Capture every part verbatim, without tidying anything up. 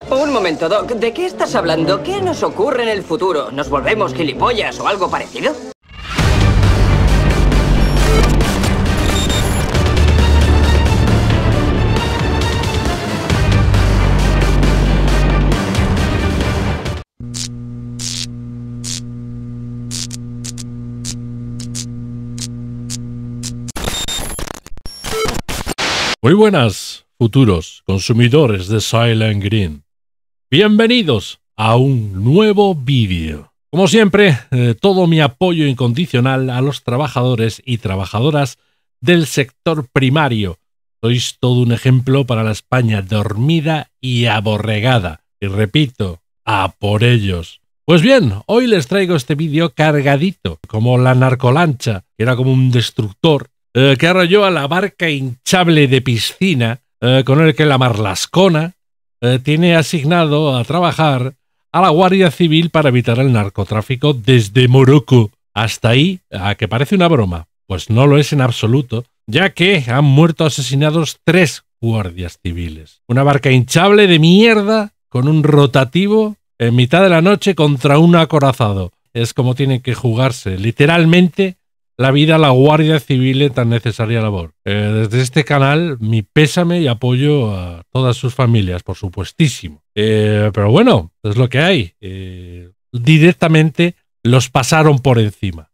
Un momento, Doc. ¿De qué estás hablando? ¿Qué nos ocurre en el futuro? ¿Nos volvemos gilipollas o algo parecido? Muy buenas, futuros consumidores de Soylent Green. Bienvenidos a un nuevo vídeo. Como siempre, eh, todo mi apoyo incondicional a los trabajadores y trabajadoras del sector primario. Sois todo un ejemplo para la España dormida y aborregada. Y repito, a por ellos. Pues bien, hoy les traigo este vídeo cargadito, como la narcolancha, que era como un destructor, eh, que arrolló a la barca hinchable de piscina, eh, con el que la Marlascona eh, tiene asignado a trabajar a la Guardia Civil para evitar el narcotráfico desde Morocco. Hasta ahí, a que parece una broma. Pues no lo es en absoluto, ya que han muerto asesinados tres guardias civiles. Una barca hinchable de mierda con un rotativo en mitad de la noche contra un acorazado. Es como tienen que jugarse literalmente la vida a la Guardia Civil en tan necesaria labor. Eh, desde este canal, mi pésame y apoyo a todas sus familias, por supuestísimo. Eh, pero bueno, es lo que hay. Eh, directamente los pasaron por encima.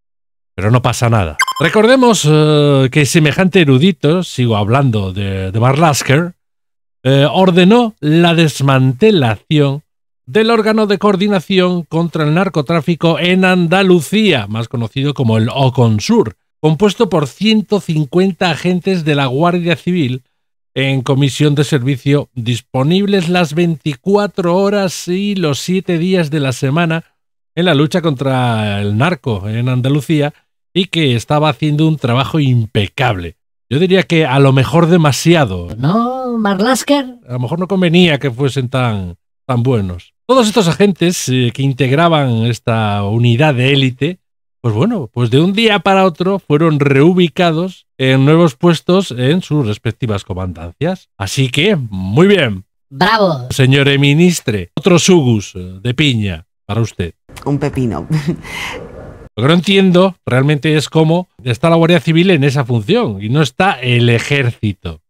Pero no pasa nada. Recordemos eh, que semejante erudito, sigo hablando de, de Marlasker, eh, ordenó la desmantelación del órgano de coordinación contra el narcotráfico en Andalucía, más conocido como el OCONSUR, compuesto por ciento cincuenta agentes de la Guardia Civil en comisión de servicio, disponibles las veinticuatro horas y los siete días de la semana en la lucha contra el narco en Andalucía, y que estaba haciendo un trabajo impecable. Yo diría que a lo mejor demasiado. ¿No, Marlasker? A lo mejor no convenía que fuesen tan, tan buenos. Todos estos agentes eh, que integraban esta unidad de élite, pues bueno, pues de un día para otro fueron reubicados en nuevos puestos en sus respectivas comandancias. Así que, muy bien. ¡Bravo! Señor ministre, otro sugus de piña para usted. Un pepino. Lo que no entiendo realmente es cómo está la Guardia Civil en esa función y no está el ejército.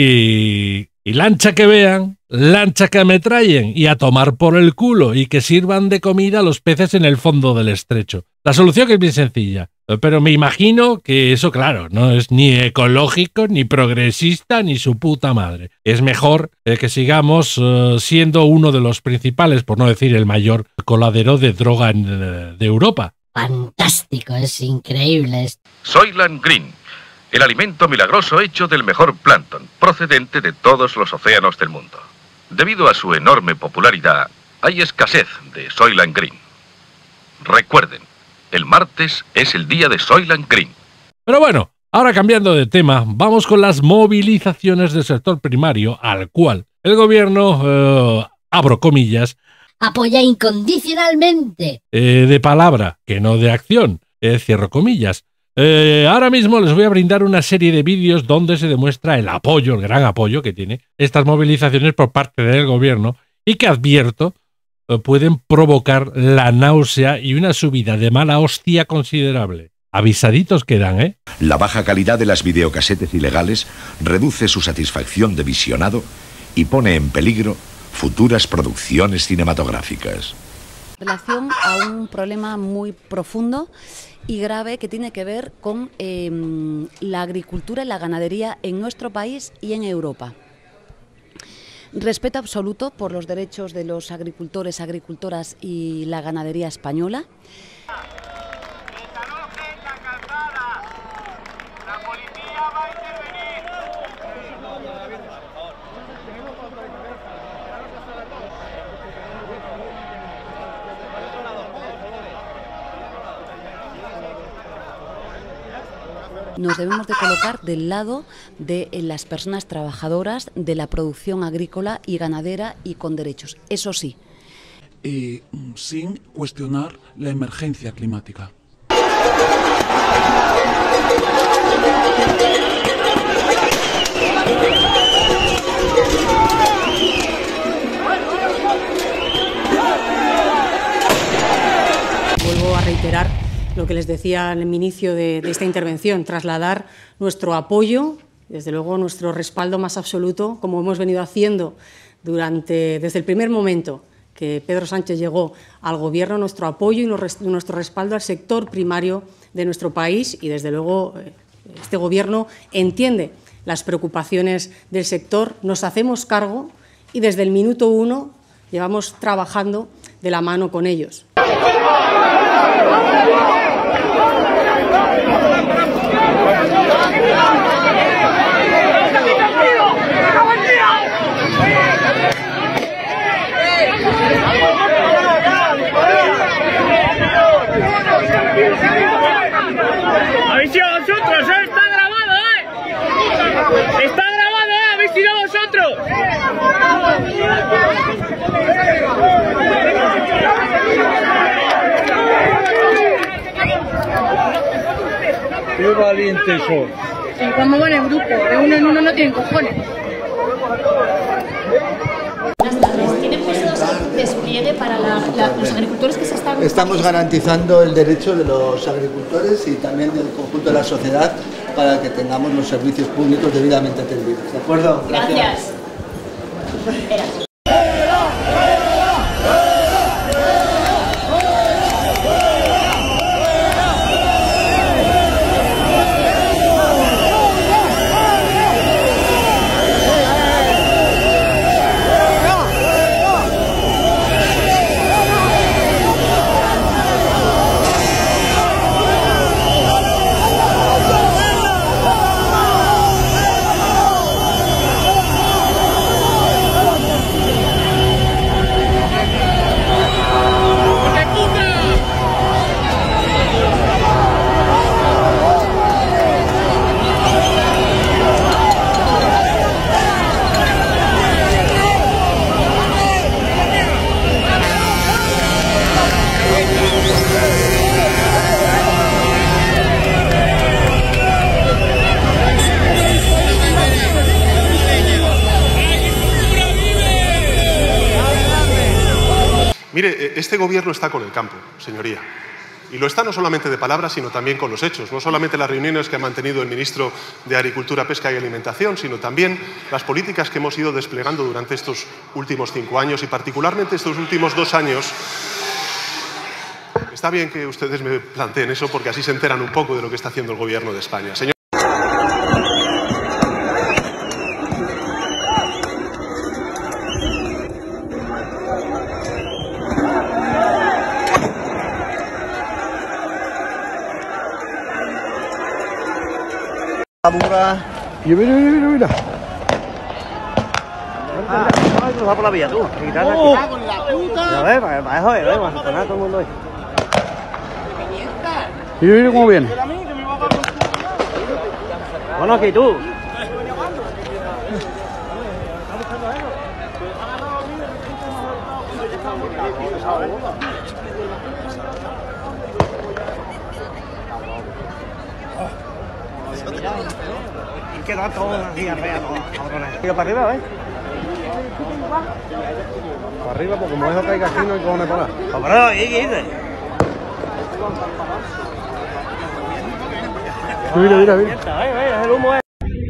Y, y lancha que vean, lancha que ametrallen y a tomar por el culo y que sirvan de comida a los peces en el fondo del estrecho. La solución es bien sencilla, pero me imagino que eso, claro, no es ni ecológico, ni progresista, ni su puta madre. Es mejor eh, que sigamos uh, siendo uno de los principales, por no decir el mayor, coladero de droga en, uh, de Europa. Fantástico, es increíble esto. Soylent Green, el alimento milagroso hecho del mejor plancton, procedente de todos los océanos del mundo. Debido a su enorme popularidad, hay escasez de Soylent Green. Recuerden, el martes es el día de Soylent Green. Pero bueno, ahora cambiando de tema, vamos con las movilizaciones del sector primario, al cual el gobierno, eh, abro comillas, apoya incondicionalmente. Eh, de palabra, que no de acción, eh, cierro comillas. Eh, ahora mismo les voy a brindar una serie de vídeos donde se demuestra el apoyo, el gran apoyo que tiene estas movilizaciones por parte del gobierno, y que advierto eh, pueden provocar la náusea y una subida de mala hostia considerable. Avisaditos quedan, ¿eh? La baja calidad de las videocasetes ilegales reduce su satisfacción de visionado y pone en peligro futuras producciones cinematográficas. En relación a un problema muy profundo y grave que tiene que ver con eh, la agricultura y la ganadería en nuestro país y en Europa. Respeto absoluto por los derechos de los agricultores, agricultoras y la ganadería española. Nos debemos de colocar del lado de las personas trabajadoras de la producción agrícola y ganadera y con derechos, eso sí. Y sin cuestionar la emergencia climática. lo que les decía al inicio de, de esta intervención, trasladar nuestro apoyo, desde luego nuestro respaldo más absoluto, como hemos venido haciendo durante, desde el primer momento que Pedro Sánchez llegó al Gobierno, nuestro apoyo y nuestro respaldo al sector primario de nuestro país, y desde luego este Gobierno entiende las preocupaciones del sector, nos hacemos cargo y desde el minuto uno llevamos trabajando de la mano con ellos. ¡Habéis sido vosotros, eh! ¡Está grabado, eh! ¡Está grabado, eh! ¡Habéis sido vosotros! ¡Qué valientes son! Sí, como van en grupo, de uno en uno no tienen cojones. ¿Tienen pensado despliegue para la, la, los agricultores que se están...? Estamos garantizando el derecho de los agricultores y también del conjunto de la sociedad para que tengamos los servicios públicos debidamente atendidos. ¿De acuerdo? Gracias. Gracias. Mire, este gobierno está con el campo, señoría. Y lo está no solamente de palabras, sino también con los hechos. No solamente las reuniones que ha mantenido el ministro de Agricultura, Pesca y Alimentación, sino también las políticas que hemos ido desplegando durante estos últimos cinco años y particularmente estos últimos dos años. Está bien que ustedes me planteen eso porque así se enteran un poco de lo que está haciendo el gobierno de España. Señor... Y mira, mira, mira. Ah, no hay cruzado por la vía, tú. ¡Oh! Con la puta. Ya ves, para, para eso es, ¿eh? Vamos a sonar todo el mundo hoy. Y mira cómo viene. Bueno, aquí tú. Y queda todo así arriba, cabrones. Mira para arriba, ¿ves? Para arriba, porque como eso caiga aquí no hay cojones para nada. Cabrón, ¿y qué dices? Mira, mira, mira. Es el humo, eh.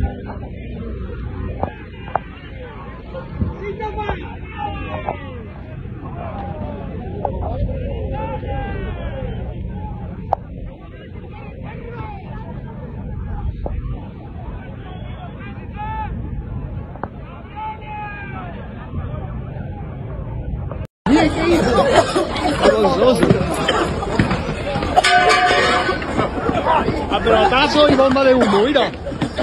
A pelotazo y bomba de humo, mira.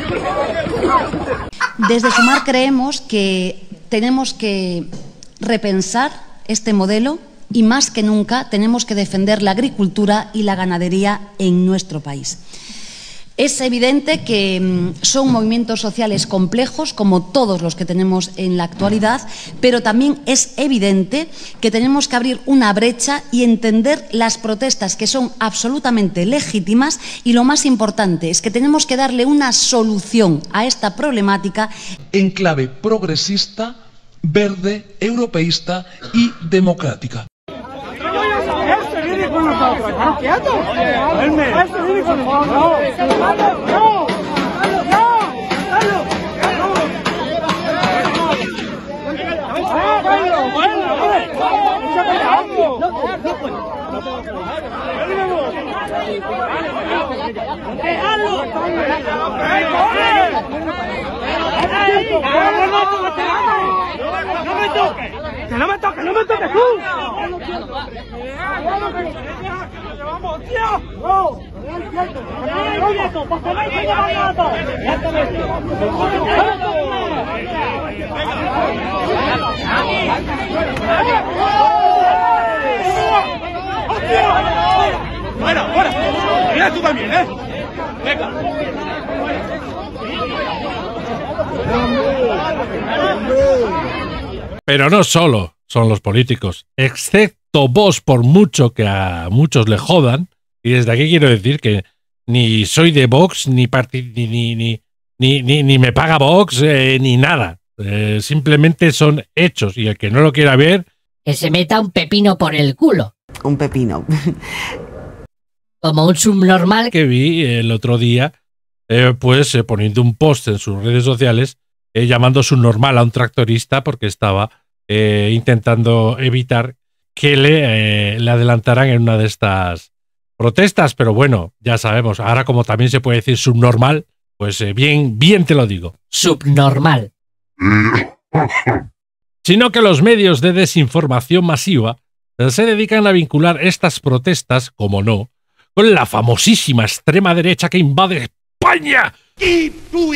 Desde Sumar creemos que tenemos que repensar este modelo y más que nunca tenemos que defender la agricultura y la ganadería en nuestro país. Es evidente que son movimientos sociales complejos, como todos los que tenemos en la actualidad, pero también es evidente que tenemos que abrir una brecha y entender las protestas que son absolutamente legítimas y lo más importante es que tenemos que darle una solución a esta problemática en clave progresista, verde, europeísta y democrática. ¡Que no me toques, no me toques tú! ¡Vamos, tío! ¡No! ¡Fuera, fuera! ¡Mira tú también, eh! ¡Venga! Pero no solo son los políticos, excepto vos, por mucho que a muchos le jodan, y desde aquí quiero decir que ni soy de Vox, ni, ni, ni, ni, ni, ni, ni me paga Vox, eh, ni nada. Eh, simplemente son hechos, y el que no lo quiera ver... Que se meta un pepino por el culo. Un pepino. Como un subnormal. Que vi el otro día, eh, pues eh, poniendo un post en sus redes sociales, eh, llamando subnormal a un tractorista porque estaba eh, intentando evitar que le, eh, le adelantaran en una de estas protestas. Pero bueno, ya sabemos, ahora como también se puede decir subnormal, pues eh, bien, bien te lo digo. Subnormal. Sino que los medios de desinformación masiva eh, se dedican a vincular estas protestas, como no, con la famosísima extrema derecha que invade España eh,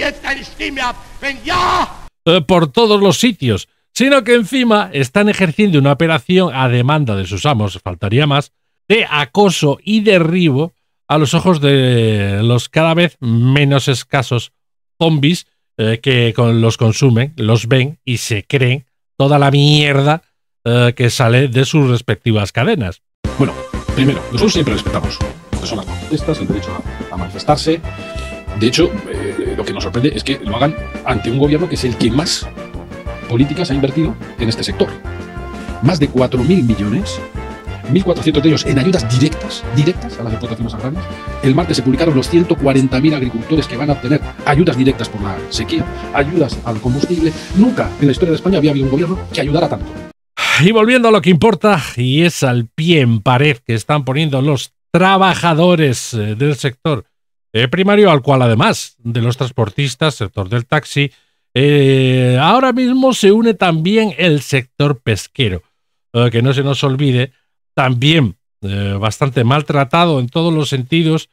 por todos los sitios, sino que encima están ejerciendo una operación a demanda de sus amos, faltaría más, de acoso y derribo a los ojos de los cada vez menos escasos zombies eh, que con los consumen, los ven y se creen toda la mierda eh, que sale de sus respectivas cadenas. Bueno, primero, nosotros siempre respetamos lo que son las protestas, el derecho a, a manifestarse. De hecho, eh, lo que nos sorprende es que lo hagan ante un gobierno que es el que más políticas ha invertido en este sector. Más de cuatro mil millones, mil cuatrocientos de ellos en ayudas directas, directas a las explotaciones agrarias. El martes se publicaron los ciento cuarenta mil agricultores que van a obtener ayudas directas por la sequía, ayudas al combustible. Nunca en la historia de España había habido un gobierno que ayudara tanto. Y volviendo a lo que importa, y es al pie en pared que están poniendo los trabajadores eh, del sector eh, primario, al cual además de los transportistas, sector del taxi, eh, ahora mismo se une también el sector pesquero, eh, que no se nos olvide, también eh, bastante maltratado en todos los sentidos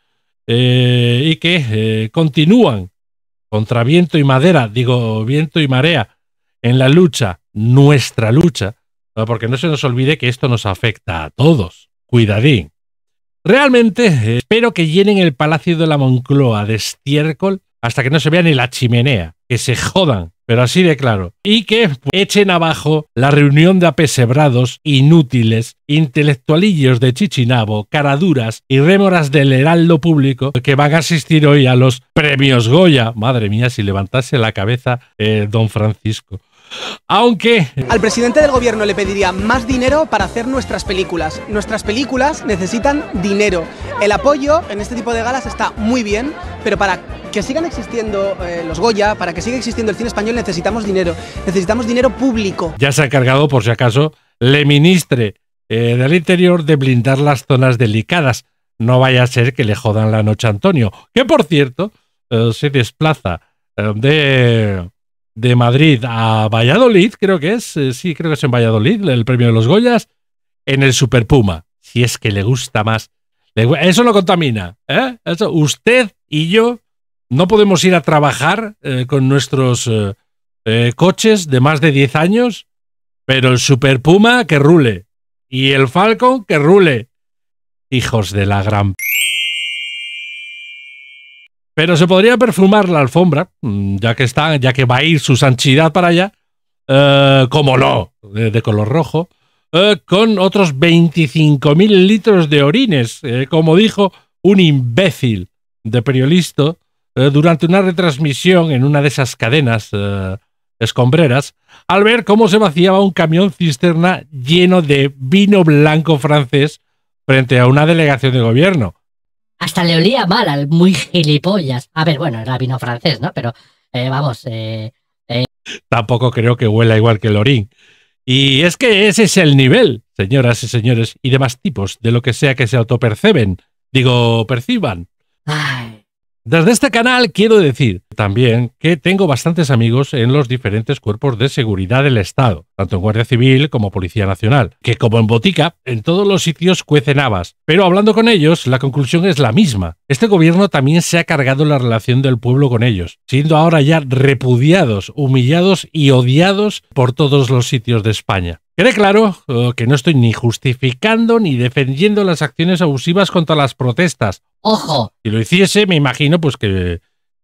eh, y que eh, continúan contra viento y madera, digo viento y marea, en la lucha, nuestra lucha, eh, porque no se nos olvide que esto nos afecta a todos. Cuidadín. Realmente eh, espero que llenen el Palacio de la Moncloa de estiércol hasta que no se vea ni la chimenea, que se jodan, pero así de claro, y que pues, echen abajo la reunión de apesebrados, inútiles, intelectualillos de Chichinabo, caraduras y rémoras del heraldo público que van a asistir hoy a los premios Goya. Madre mía, si levantase la cabeza eh, don Francisco. Aunque... Al presidente del gobierno le pediría más dinero para hacer nuestras películas. Nuestras películas necesitan dinero. El apoyo en este tipo de galas está muy bien, pero para que sigan existiendo eh, los Goya, para que siga existiendo el cine español, necesitamos dinero. Necesitamos dinero público. Ya se ha encargado, por si acaso, le ministre eh, del Interior de blindar las zonas delicadas. No vaya a ser que le jodan la noche a Antonio, que por cierto eh, se desplaza eh, de... de Madrid a Valladolid, creo que es, eh, sí, creo que es en Valladolid, el premio de los Goyas, en el Super Puma, si es que le gusta más. Le, eso lo contamina, ¿eh? Eso, usted y yo no podemos ir a trabajar eh, con nuestros eh, eh, coches de más de diez años, pero el Super Puma que rule, y el Falcon que rule. Hijos de la gran... Pero se podría perfumar la alfombra, ya que está, ya que va a ir su santidad para allá, eh, como no, de, de color rojo, eh, con otros veinticinco mil litros de orines, eh, como dijo un imbécil de periodista eh, durante una retransmisión en una de esas cadenas eh, escombreras, al ver cómo se vaciaba un camión cisterna lleno de vino blanco francés frente a una delegación de gobierno. Hasta le olía mal al muy gilipollas. A ver, bueno, era vino francés, ¿no? Pero, eh, vamos, eh, eh... Tampoco creo que huela igual que el orín. Y es que ese es el nivel, señoras y señores, y demás tipos, de lo que sea que se autoperceben, digo, perciban. Ay. Desde este canal quiero decir también que tengo bastantes amigos en los diferentes cuerpos de seguridad del Estado, tanto en Guardia Civil como Policía Nacional, que como en botica, en todos los sitios cuecen habas. Pero hablando con ellos, la conclusión es la misma. Este gobierno también se ha cargado la relación del pueblo con ellos, siendo ahora ya repudiados, humillados y odiados por todos los sitios de España. Quede claro uh, que no estoy ni justificando ni defendiendo las acciones abusivas contra las protestas. ¡Ojo! Si lo hiciese, me imagino pues que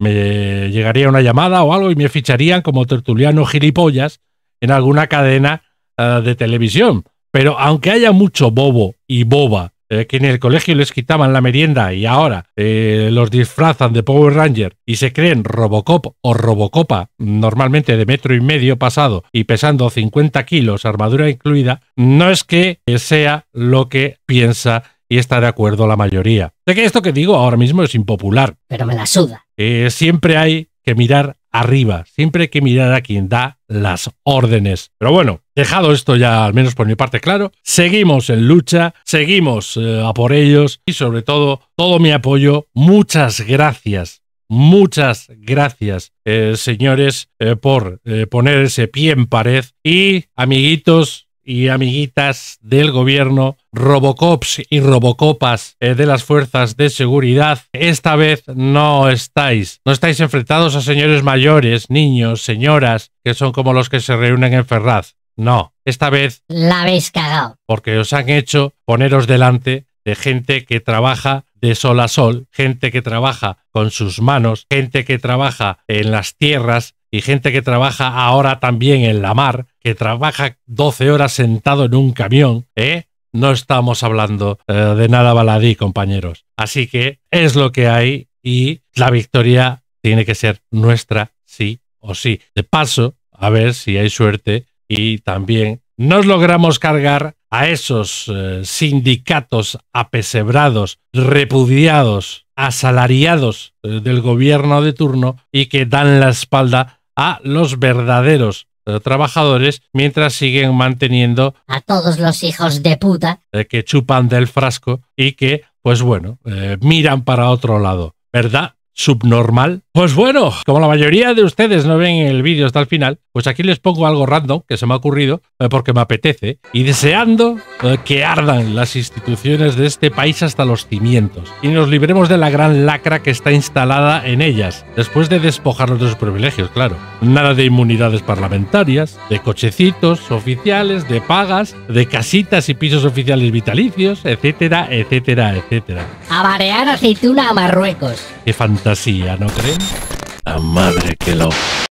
me llegaría una llamada o algo y me ficharían como tertuliano gilipollas en alguna cadena uh, de televisión. Pero aunque haya mucho bobo y boba eh, que en el colegio les quitaban la merienda y ahora eh, los disfrazan de Power Ranger y se creen Robocop o Robocopa, normalmente de metro y medio pasado y pesando cincuenta kilos, armadura incluida, no es que sea lo que piensa y está de acuerdo la mayoría. Sé que esto que digo ahora mismo es impopular. Pero me la suda. Eh, siempre hay que mirar arriba, siempre hay que mirar a quien da las órdenes. Pero bueno, dejado esto ya al menos por mi parte claro, seguimos en lucha, seguimos eh, a por ellos y sobre todo, todo mi apoyo. Muchas gracias, muchas gracias, eh, señores, eh, por eh, poner ese pie en pared y amiguitos y amiguitas del gobierno, Robocops y Robocopas eh, de las fuerzas de seguridad, esta vez no estáis, no estáis enfrentados a señores mayores, niños, señoras, que son como los que se reúnen en Ferraz. No, esta vez la habéis cagado. Porque os han hecho poneros delante de gente que trabaja de sol a sol, gente que trabaja con sus manos, gente que trabaja en las tierras y gente que trabaja ahora también en la mar, que trabaja doce horas sentado en un camión, ¿eh? No estamos hablando eh, de nada baladí, compañeros. Así que es lo que hay y la victoria tiene que ser nuestra, sí o sí. De paso, a ver si hay suerte y también nos logramos cargar a esos eh, sindicatos apesebrados, repudiados, asalariados eh, del gobierno de turno y que dan la espalda a los verdaderos eh, trabajadores mientras siguen manteniendo a todos los hijos de puta eh, que chupan del frasco y que, pues bueno, eh, miran para otro lado, ¿verdad? Subnormal. Pues bueno, como la mayoría de ustedes no ven el vídeo hasta el final, pues aquí les pongo algo random que se me ha ocurrido eh, porque me apetece y deseando eh, que ardan las instituciones de este país hasta los cimientos y nos libremos de la gran lacra que está instalada en ellas, después de despojarnos de sus privilegios, claro. Nada de inmunidades parlamentarias, de cochecitos oficiales, de pagas, de casitas y pisos oficiales vitalicios, etcétera, etcétera, etcétera. A marear aceituna a Marruecos. Qué fantasía, ¿no creen? La madre que lo...